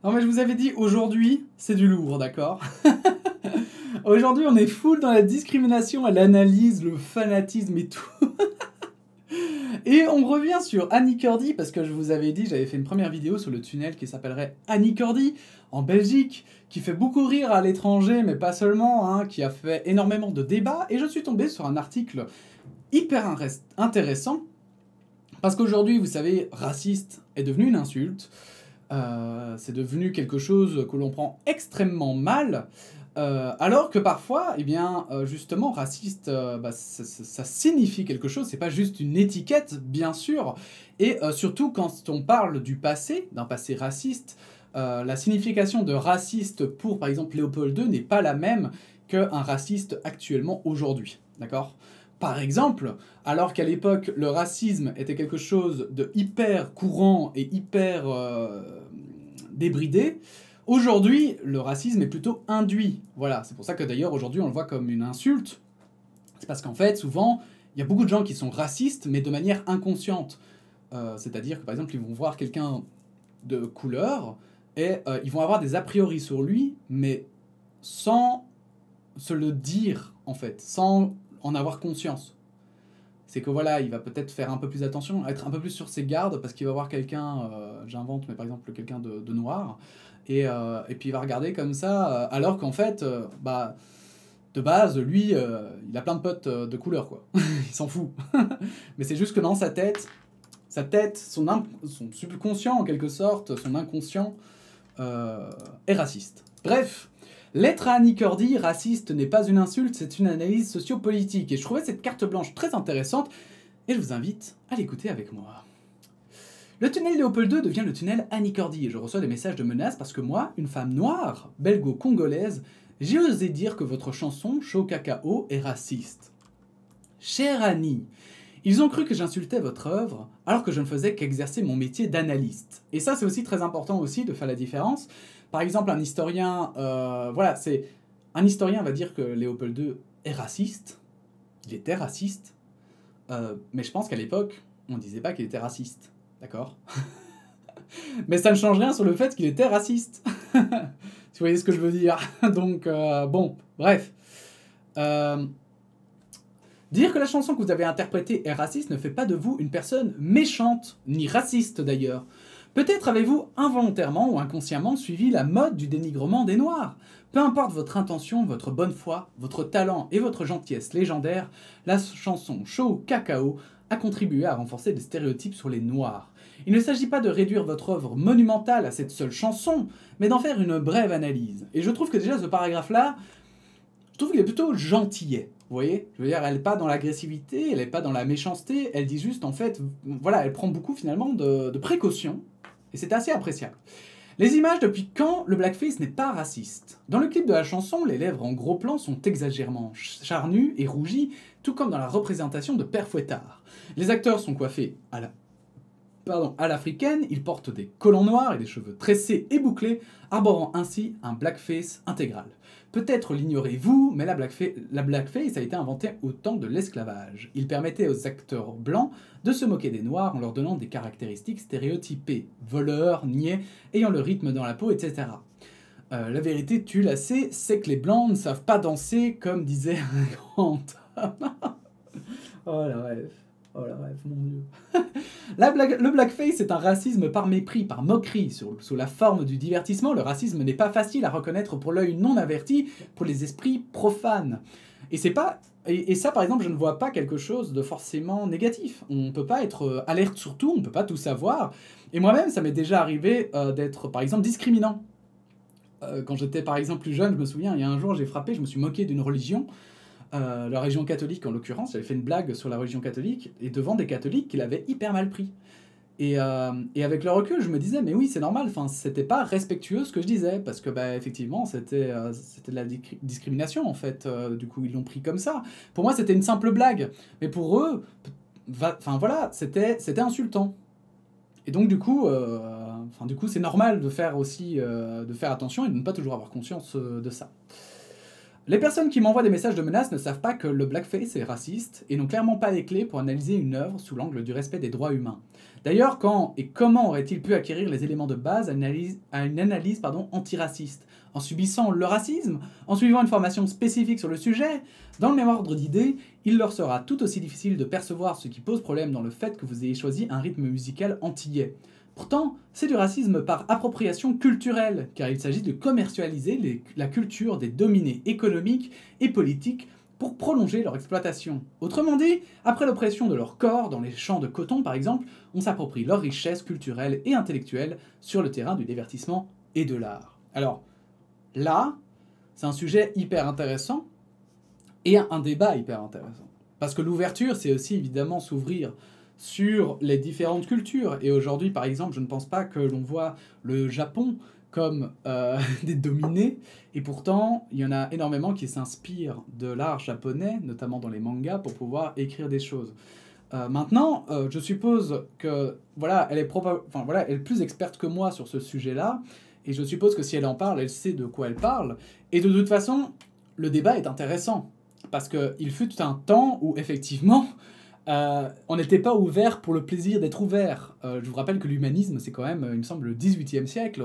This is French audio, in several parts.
Non mais je vous avais dit, aujourd'hui, c'est du lourd, d'accord? Aujourd'hui, on est full dans la discrimination, l'analyse, le fanatisme et tout. Et on revient sur Annie Cordy, parce que je vous avais dit, j'avais fait une première vidéo sur le tunnel qui s'appellerait Annie Cordy, en Belgique, qui fait beaucoup rire à l'étranger, mais pas seulement, hein, qui a fait énormément de débats, et je suis tombé sur un article hyper intéressant, parce qu'aujourd'hui, vous savez, raciste est devenu une insulte, c'est devenu quelque chose que l'on prend extrêmement mal, alors que parfois, eh bien, justement, raciste, ça signifie quelque chose, c'est pas juste une étiquette, bien sûr, et surtout quand on parle du passé, d'un passé raciste, la signification de raciste pour, par exemple, Léopold II n'est pas la même qu'un raciste actuellement aujourd'hui, d'accord? Par exemple, alors qu'à l'époque, le racisme était quelque chose de hyper courant et hyper débridé, aujourd'hui, le racisme est plutôt induit. Voilà, c'est pour ça que d'ailleurs, aujourd'hui, on le voit comme une insulte. C'est parce qu'en fait, souvent, il y a beaucoup de gens qui sont racistes, mais de manière inconsciente. C'est-à-dire que, par exemple, ils vont voir quelqu'un de couleur, et ils vont avoir des a priori sur lui, mais sans se le dire, en fait, sans en avoir conscience. C'est que voilà, il va peut-être faire un peu plus attention, être un peu plus sur ses gardes, parce qu'il va voir quelqu'un, j'invente, mais par exemple quelqu'un de noir, et puis il va regarder comme ça, alors qu'en fait, de base, lui, il a plein de potes de couleur, quoi. Il s'en fout. Mais c'est juste que dans sa tête, son subconscient en quelque sorte, son inconscient, est raciste. Bref, l'être à Annie Cordy, raciste n'est pas une insulte, c'est une analyse sociopolitique. Et je trouvais cette carte blanche très intéressante, et je vous invite à l'écouter avec moi. Le tunnel Léopold II devient le tunnel Annie Cordy, et je reçois des messages de menaces parce que moi, une femme noire, belgo-congolaise, j'ai osé dire que votre chanson, Chaud Cacao, est raciste. Chère Annie, ils ont cru que j'insultais votre œuvre, alors que je ne faisais qu'exercer mon métier d'analyste. Et ça, c'est aussi très important aussi de faire la différence. Par exemple, un historien, un historien va dire que Léopold II est raciste. Il était raciste, mais je pense qu'à l'époque, on ne disait pas qu'il était raciste, d'accord? Mais ça ne change rien sur le fait qu'il était raciste. Si vous voyez ce que je veux dire. Donc, bon, bref. Dire que la chanson que vous avez interprétée est raciste ne fait pas de vous une personne méchante, ni raciste d'ailleurs. Peut-être avez-vous involontairement ou inconsciemment suivi la mode du dénigrement des Noirs. Peu importe votre intention, votre bonne foi, votre talent et votre gentillesse légendaire, la chanson Chaud Cacao a contribué à renforcer des stéréotypes sur les Noirs. Il ne s'agit pas de réduire votre œuvre monumentale à cette seule chanson, mais d'en faire une brève analyse. Et je trouve que déjà ce paragraphe-là, je trouve qu'il est plutôt gentillet. Vous voyez, je veux dire, elle n'est pas dans l'agressivité, elle n'est pas dans la méchanceté, elle dit juste, en fait, voilà, elle prend beaucoup finalement de précautions, et c'est assez appréciable. Les images, depuis quand le blackface n'est pas raciste? Dans le clip de la chanson, les lèvres en gros plan sont exagérément charnues et rougies, tout comme dans la représentation de Père Fouettard. Les acteurs sont coiffés à l'africaine, ils portent des collants noirs et des cheveux tressés et bouclés, arborant ainsi un blackface intégral. Peut-être l'ignorez-vous, mais la blackface a été inventée au temps de l'esclavage. Il permettait aux acteurs blancs de se moquer des noirs en leur donnant des caractéristiques stéréotypées, voleurs, niais, ayant le rythme dans la peau, etc. La vérité, tu la sais, c'est que les blancs ne savent pas danser, comme disait un grand homme. Oh la rêve. Oh la rêve, mon dieu. Le blackface est un racisme par mépris, par moquerie. Sous la forme du divertissement, le racisme n'est pas facile à reconnaître pour l'œil non averti, pour les esprits profanes. Et ça, par exemple, je ne vois pas quelque chose de forcément négatif. On ne peut pas être alerte sur tout, on ne peut pas tout savoir. Et moi-même, ça m'est déjà arrivé d'être, par exemple, discriminant. Quand j'étais, par exemple, plus jeune, je me souviens, il y a un jour, j'ai frappé, je me suis moqué d'une religion, la religion catholique en l'occurrence. J'avais fait une blague sur la religion catholique, et devant des catholiques qui l'avaient hyper mal pris. Et avec le recul, je me disais, mais oui, c'est normal, c'était pas respectueux ce que je disais, parce que, effectivement, c'était de la discrimination, en fait, du coup, ils l'ont pris comme ça. Pour moi, c'était une simple blague, mais pour eux, voilà, c'était insultant. Et donc, du coup, c'est normal de faire aussi, de faire attention et de ne pas toujours avoir conscience de ça. Les personnes qui m'envoient des messages de menaces ne savent pas que le blackface est raciste et n'ont clairement pas les clés pour analyser une œuvre sous l'angle du respect des droits humains. D'ailleurs, quand et comment aurait-il pu acquérir les éléments de base à une analyse antiraciste? En subissant le racisme? En suivant une formation spécifique sur le sujet? Dans le même ordre d'idées, il leur sera tout aussi difficile de percevoir ce qui pose problème dans le fait que vous ayez choisi un rythme musical antillais. Pourtant, c'est du racisme par appropriation culturelle, car il s'agit de commercialiser la culture des dominés économiques et politiques pour prolonger leur exploitation. Autrement dit, après l'oppression de leur corps dans les champs de coton par exemple, on s'approprie leur richesse culturelle et intellectuelle sur le terrain du divertissement et de l'art. Alors, là, c'est un sujet hyper intéressant et un débat hyper intéressant. Parce que l'ouverture, c'est aussi évidemment s'ouvrir sur les différentes cultures. Et aujourd'hui, par exemple, je ne pense pas que l'on voit le Japon comme des dominés, et pourtant, il y en a énormément qui s'inspirent de l'art japonais, notamment dans les mangas, pour pouvoir écrire des choses. Maintenant, je suppose que, voilà, elle est plus experte que moi sur ce sujet-là, et je suppose que si elle en parle, elle sait de quoi elle parle, et de toute façon, le débat est intéressant, parce qu'il fut un temps où, effectivement, on n'était pas ouvert pour le plaisir d'être ouvert. Je vous rappelle que l'humanisme, c'est quand même, il me semble, le 18e siècle,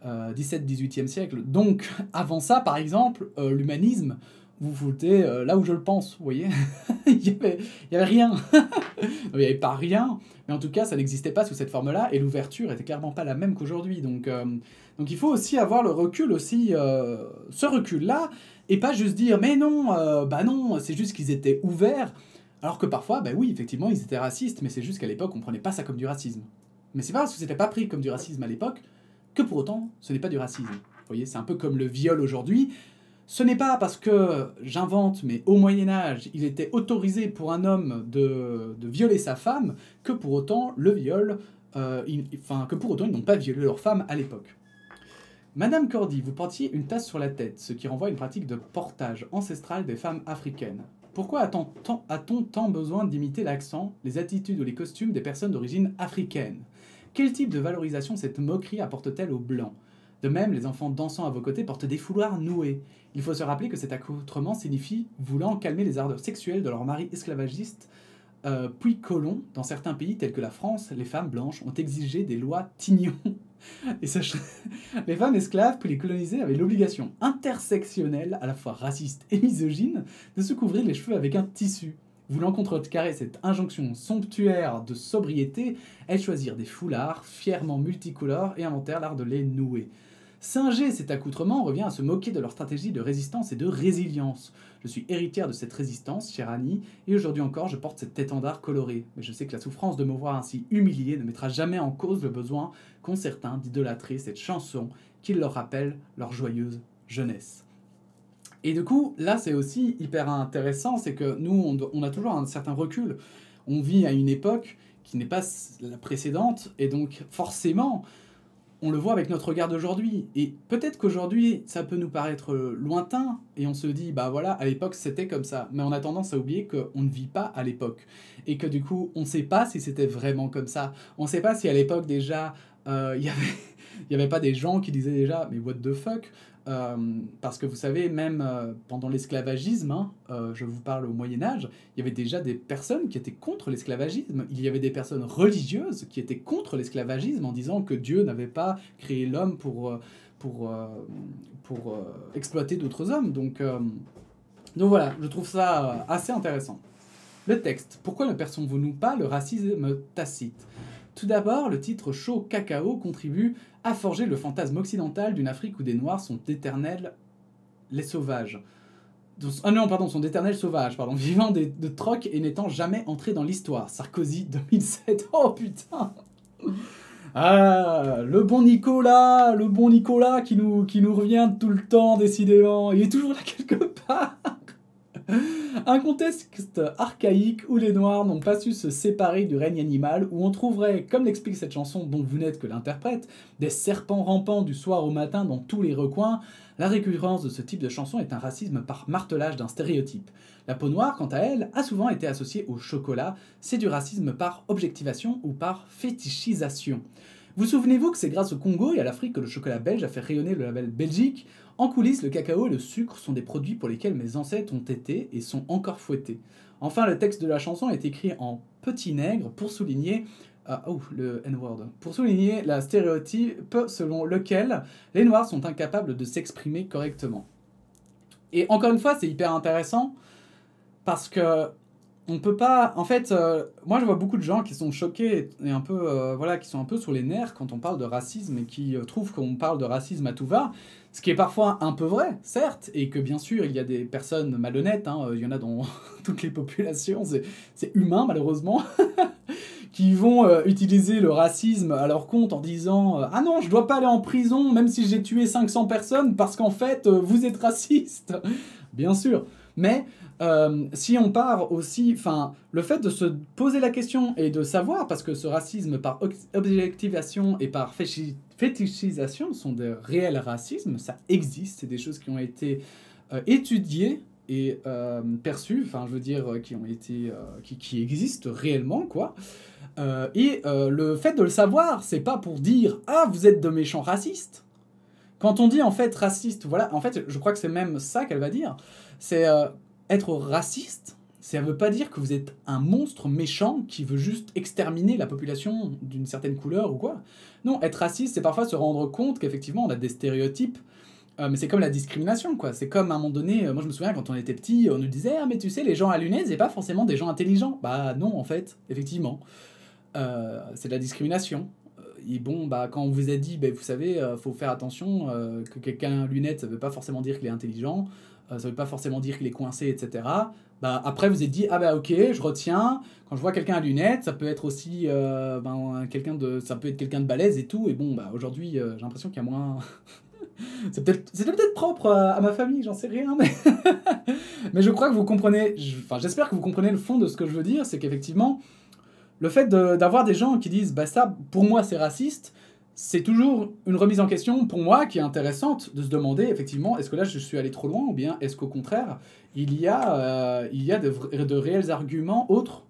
17-18e siècle. Donc, avant ça, par exemple, l'humanisme, vous foutez là où je le pense, vous voyez. il y avait rien. Il n'y avait pas rien, mais en tout cas, ça n'existait pas sous cette forme-là, et l'ouverture était clairement pas la même qu'aujourd'hui. Donc il faut aussi avoir le recul, ce recul-là, et pas juste dire, mais non, bah non, c'est juste qu'ils étaient ouverts. Alors que parfois, bah oui, effectivement, ils étaient racistes, mais c'est juste qu'à l'époque, on prenait pas ça comme du racisme. Mais c'est pas parce que c'était pas pris comme du racisme à l'époque, que pour autant, ce n'est pas du racisme. Vous voyez, c'est un peu comme le viol aujourd'hui. Ce n'est pas parce que, j'invente, mais au Moyen-Âge, il était autorisé pour un homme de violer sa femme, que pour autant, le viol, que pour autant, ils n'ont pas violé leur femme à l'époque. Madame Cordy, vous portiez une tasse sur la tête, ce qui renvoie à une pratique de portage ancestral des femmes africaines. Pourquoi a-t-on tant besoin d'imiter l'accent, les attitudes ou les costumes des personnes d'origine africaine? Quel type de valorisation cette moquerie apporte-t-elle aux Blancs? De même, les enfants dansant à vos côtés portent des foulards noués. Il faut se rappeler que cet accoutrement signifie voulant calmer les ardeurs sexuelles de leurs maris esclavagistes, puis colons. Dans certains pays tels que la France, les femmes blanches ont exigé des lois Tignon. Et les femmes esclaves puis les colonisés avaient l'obligation intersectionnelle, à la fois raciste et misogyne, de se couvrir les cheveux avec un tissu. Voulant contrecarrer cette injonction somptuaire de sobriété, elles choisirent des foulards fièrement multicolores et inventèrent l'art de les nouer. Singer cet accoutrement revient à se moquer de leur stratégie de résistance et de résilience. Je suis héritière de cette résistance, chère Annie, et aujourd'hui encore je porte cet étendard coloré. Mais je sais que la souffrance de me voir ainsi humiliée ne mettra jamais en cause le besoin qu'ont certains d'idolâtrer cette chanson qui leur rappelle leur joyeuse jeunesse. Et du coup, là c'est aussi hyper intéressant, c'est que nous on a toujours un certain recul. On vit à une époque qui n'est pas la précédente, et donc forcément, on le voit avec notre regard d'aujourd'hui. Et peut-être qu'aujourd'hui, ça peut nous paraître lointain, et on se dit, bah voilà, à l'époque, c'était comme ça. Mais on a tendance à oublier qu'on ne vit pas à l'époque. Et que du coup, on ne sait pas si c'était vraiment comme ça. On ne sait pas si à l'époque, déjà, il y avait pas des gens qui disaient déjà, mais what the fuck? Parce que vous savez, même pendant l'esclavagisme, hein, je vous parle au Moyen-Âge, il y avait déjà des personnes qui étaient contre l'esclavagisme. Il y avait des personnes religieuses qui étaient contre l'esclavagisme en disant que Dieu n'avait pas créé l'homme pour exploiter d'autres hommes. Donc voilà, je trouve ça assez intéressant. Le texte. Pourquoi ne percevons-nous pas le racisme tacite? Tout d'abord, le titre chaud cacao contribue à forger le fantasme occidental d'une Afrique où des Noirs sont d'éternels les sauvages. Sont d'éternels sauvages, vivant de troc et n'étant jamais entrés dans l'histoire. Sarkozy 2007. Oh putain! Ah, le bon Nicolas qui nous revient tout le temps, décidément. Il est toujours là quelque part. Un contexte archaïque où les Noirs n'ont pas su se séparer du règne animal, où on trouverait, comme l'explique cette chanson dont vous n'êtes que l'interprète, des serpents rampants du soir au matin dans tous les recoins. La récurrence de ce type de chanson est un racisme par martelage d'un stéréotype. La peau noire, quant à elle, a souvent été associée au chocolat, c'est du racisme par objectivation ou par fétichisation. Vous souvenez-vous que c'est grâce au Congo et à l'Afrique que le chocolat belge a fait rayonner le label Belgique? En coulisses, le cacao et le sucre sont des produits pour lesquels mes ancêtres ont été et sont encore fouettés. Enfin, le texte de la chanson est écrit en petit nègre pour souligner le N-word. Pour souligner la stéréotype selon lequel les Noirs sont incapables de s'exprimer correctement. Et encore une fois, c'est hyper intéressant parce que on peut pas... En fait, moi je vois beaucoup de gens qui sont choqués et un peu, qui sont un peu sur les nerfs quand on parle de racisme et qui trouvent qu'on parle de racisme à tout va, ce qui est parfois un peu vrai, certes, et que bien sûr il y a des personnes malhonnêtes, il y en a dans toutes les populations, c'est humain malheureusement, qui vont utiliser le racisme à leur compte en disant ah non, je dois pas aller en prison même si j'ai tué 500 personnes parce qu'en fait vous êtes raciste. Bien sûr, mais si on part aussi, le fait de se poser la question et de savoir, parce que ce racisme par objectivation et par fétichisation sont des réels racismes, ça existe, c'est des choses qui ont été étudiées et perçues, qui ont été, qui existent réellement, quoi. Le fait de le savoir, c'est pas pour dire ah vous êtes de méchants racistes. Quand on dit en fait raciste, voilà, en fait je crois que c'est même ça qu'elle va dire, c'est être raciste, ça veut pas dire que vous êtes un monstre méchant qui veut juste exterminer la population d'une certaine couleur ou quoi. Non, être raciste, c'est parfois se rendre compte qu'effectivement on a des stéréotypes, mais c'est comme la discrimination, quoi. C'est comme à un moment donné, moi je me souviens quand on était petit, on nous disait ah mais tu sais les gens à lunettes c'est pas forcément des gens intelligents. Bah non en fait, effectivement, c'est de la discrimination. Et bon, quand on vous a dit, vous savez, faut faire attention, que quelqu'un a lunettes, ça veut pas forcément dire qu'il est intelligent, ça veut pas forcément dire qu'il est coincé, etc. Après, vous êtes dit, ok, je retiens, quand je vois quelqu'un à lunettes, ça peut être aussi ça peut être quelqu'un de balèze et tout, et bon, aujourd'hui, j'ai l'impression qu'il y a moins... c'est peut-être propre à ma famille, j'en sais rien, mais... mais je crois que vous comprenez, j'espère que vous comprenez le fond de ce que je veux dire, c'est qu'effectivement... Le fait d'avoir des gens qui disent « ça, pour moi, c'est raciste », c'est toujours une remise en question, pour moi, qui est intéressante, de se demander, effectivement, est-ce que là, je suis allé trop loin, ou bien est-ce qu'au contraire, il y a de réels arguments autres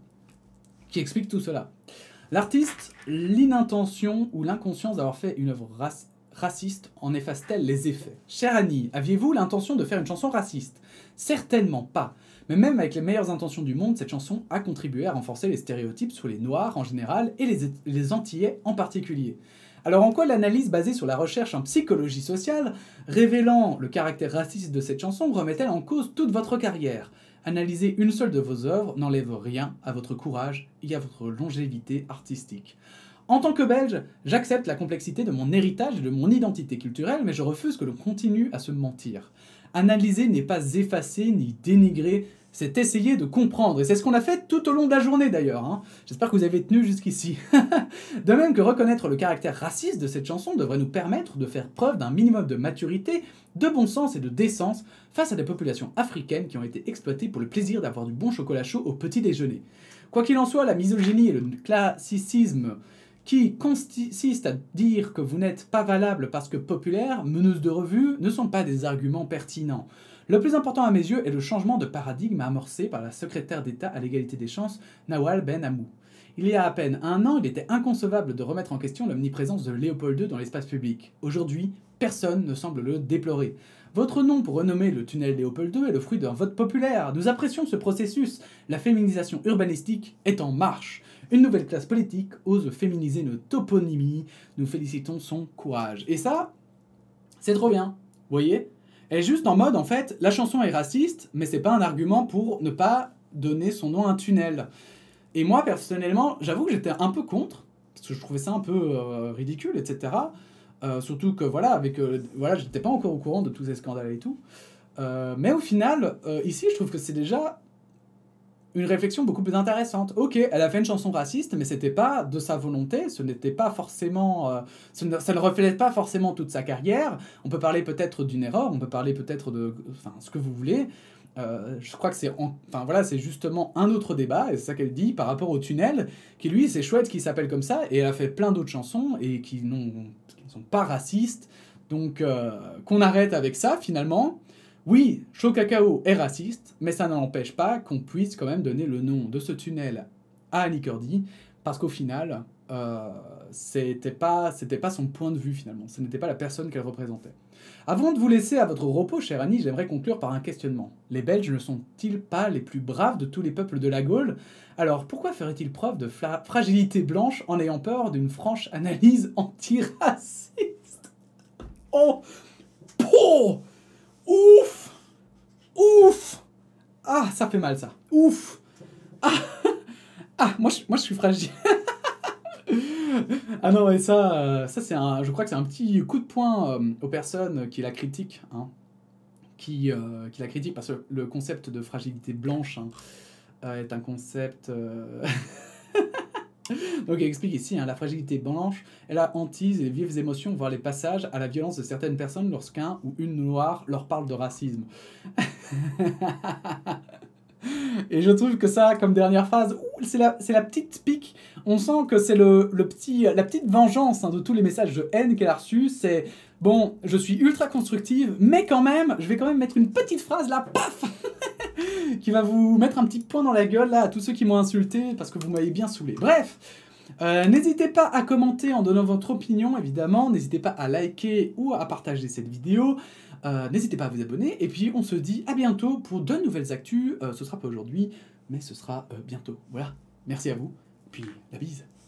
qui expliquent tout cela. L'artiste, l'inintention ou l'inconscience d'avoir fait une œuvre raciste en efface-t-elle les effets? Chère Annie, aviez-vous l'intention de faire une chanson raciste? Certainement pas. Mais même avec les meilleures intentions du monde, cette chanson a contribué à renforcer les stéréotypes sur les Noirs en général et les Antillais en particulier. Alors en quoi l'analyse basée sur la recherche en psychologie sociale, révélant le caractère raciste de cette chanson, remet-elle en cause toute votre carrière? Analyser une seule de vos œuvres n'enlève rien à votre courage et à votre longévité artistique. En tant que Belge, j'accepte la complexité de mon héritage et de mon identité culturelle, mais je refuse que l'on continue à se mentir. Analyser n'est pas effacer ni dénigrer, c'est essayer de comprendre. Et c'est ce qu'on a fait tout au long de la journée d'ailleurs. J'espère que vous avez tenu jusqu'ici. De même que reconnaître le caractère raciste de cette chanson devrait nous permettre de faire preuve d'un minimum de maturité, de bon sens et de décence face à des populations africaines qui ont été exploitées pour le plaisir d'avoir du bon chocolat chaud au petit déjeuner. Quoi qu'il en soit, la misogynie et le classicisme qui consiste à dire que vous n'êtes pas valable parce que populaire, meneuse de revue, ne sont pas des arguments pertinents. Le plus important à mes yeux est le changement de paradigme amorcé par la secrétaire d'État à l'égalité des chances, Nawal Ben Amou. Il y a à peine un an, il était inconcevable de remettre en question l'omniprésence de Léopold II dans l'espace public. Aujourd'hui, personne ne semble le déplorer. Votre nom pour renommer le tunnel Léopold II est le fruit d'un vote populaire. Nous apprécions ce processus. La féminisation urbanistique est en marche. Une nouvelle classe politique ose féminiser nos toponymies. Nous félicitons son courage. Et ça, c'est trop bien. Vous voyez ? Elle est juste en mode, en fait, la chanson est raciste, mais c'est pas un argument pour ne pas donner son nom à un tunnel. Et moi, personnellement, j'avoue que j'étais un peu contre, parce que je trouvais ça un peu ridicule, etc. Surtout que, j'étais pas encore au courant de tous ces scandales et tout. Mais au final, ici, je trouve que c'est déjà une réflexion beaucoup plus intéressante. Ok, elle a fait une chanson raciste, mais c'était pas de sa volonté, ce n'était pas forcément... ça ne reflète pas forcément toute sa carrière. On peut parler peut-être d'une erreur, on peut parler peut-être de... ce que vous voulez. Je crois que c'est justement un autre débat, et c'est ça qu'elle dit, par rapport au tunnel, qui lui, c'est chouette qu'il s'appelle comme ça, et elle a fait plein d'autres chansons, et qui ne sont pas racistes. Donc, qu'on arrête avec ça, finalement. Oui, Chaud Cacao est raciste, mais ça n'empêche pas qu'on puisse quand même donner le nom de ce tunnel à Annie Cordy, parce qu'au final, c'était pas son point de vue finalement, ce n'était pas la personne qu'elle représentait. Avant de vous laisser à votre repos, chère Annie, j'aimerais conclure par un questionnement. Les Belges ne sont-ils pas les plus braves de tous les peuples de la Gaule? Alors pourquoi feraient-ils preuve de fragilité blanche en ayant peur d'une franche analyse antiraciste? Oh! Oh! Ouf! Ouf! Ah, ça fait mal ça. Ouf! Ah! Ah, moi je suis fragile. Ah non, et ça c'est je crois que c'est un petit coup de poing aux personnes qui la critiquent, hein, qui la critiquent parce que le concept de fragilité blanche, hein, est un concept... Donc il explique ici, hein, la fragilité blanche est la hantise et les vives émotions, voire les passages à la violence de certaines personnes lorsqu'un ou une noire leur parle de racisme. Et je trouve que ça, comme dernière phrase, c'est la petite pique. On sent que c'est la petite vengeance, hein, de tous les messages de haine qu'elle a reçus. C'est, bon, je suis ultra constructive, mais quand même, je vais quand même mettre une petite phrase là, paf, qui va vous mettre un petit point dans la gueule là à tous ceux qui m'ont insulté parce que vous m'avez bien saoulé. Bref, n'hésitez pas à commenter en donnant votre opinion, évidemment. N'hésitez pas à liker ou à partager cette vidéo. N'hésitez pas à vous abonner. Et puis, on se dit à bientôt pour de nouvelles actus. Ce sera pas aujourd'hui, mais ce sera bientôt. Voilà. Merci à vous. Puis, la bise.